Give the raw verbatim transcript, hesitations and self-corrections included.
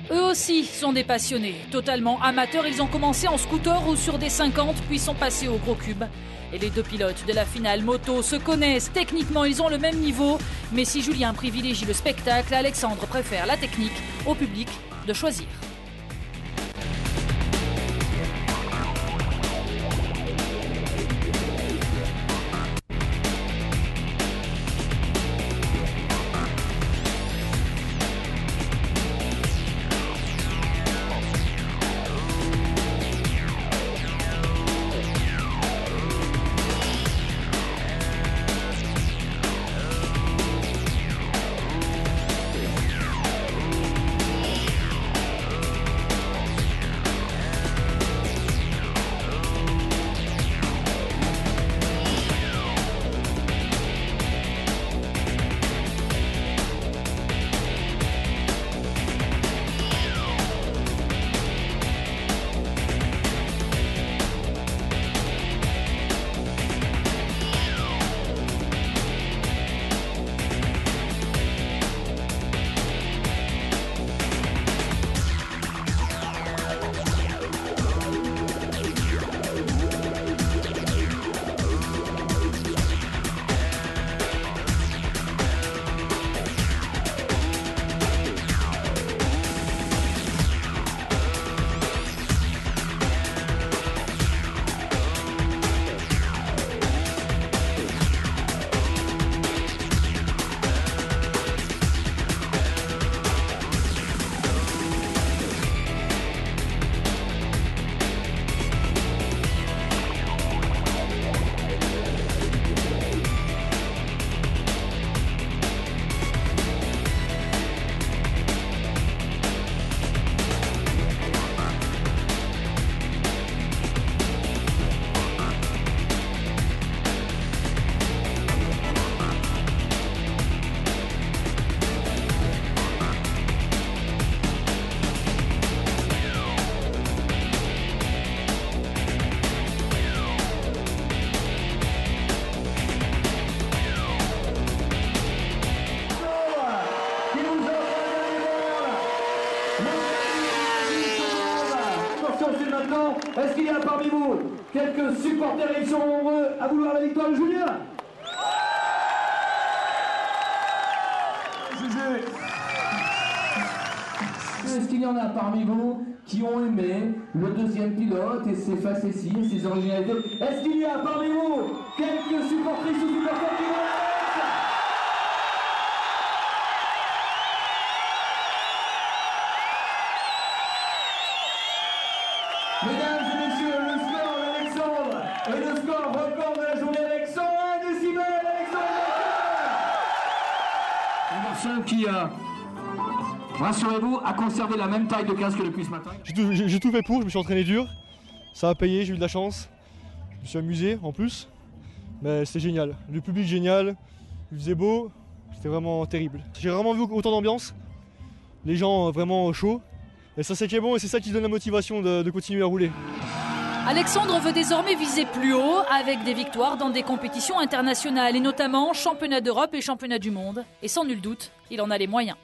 Eux aussi sont des passionnés. Totalement amateurs, ils ont commencé en scooter ou sur des cinquante, puis sont passés au gros cube. Et les deux pilotes de la finale moto se connaissent. Techniquement, ils ont le même niveau. Mais si Julien privilégie le spectacle, Alexandre préfère la technique. Au public de choisir. Est-ce qu'il y a parmi vous quelques supporters qui sont nombreux à vouloir la victoire de Julien? Est-ce qu'il y en a parmi vous qui ont aimé le deuxième pilote et ses facéties et ses originalités? Est-ce qu'il y a parmi vous quelques supportrices ou supporters qui vont Mesdames et messieurs, le score d'Alexandre et le score record de la journée avec cent un décibels, Alexandre Une personne qui, euh, rassurez-vous, a conservé la même taille de casque depuis ce matin. J'ai tout, j'ai, j'ai tout fait pour, je me suis entraîné dur, ça a payé, j'ai eu de la chance, je me suis amusé en plus, mais c'était génial. Le public génial, il faisait beau, c'était vraiment terrible. J'ai vraiment vu autant d'ambiance, les gens vraiment chauds. Et ça c'est qui est bon et c'est ça qui donne la motivation de, de continuer à rouler. Alexandre veut désormais viser plus haut avec des victoires dans des compétitions internationales et notamment championnat d'Europe et championnat du monde. Et sans nul doute, il en a les moyens.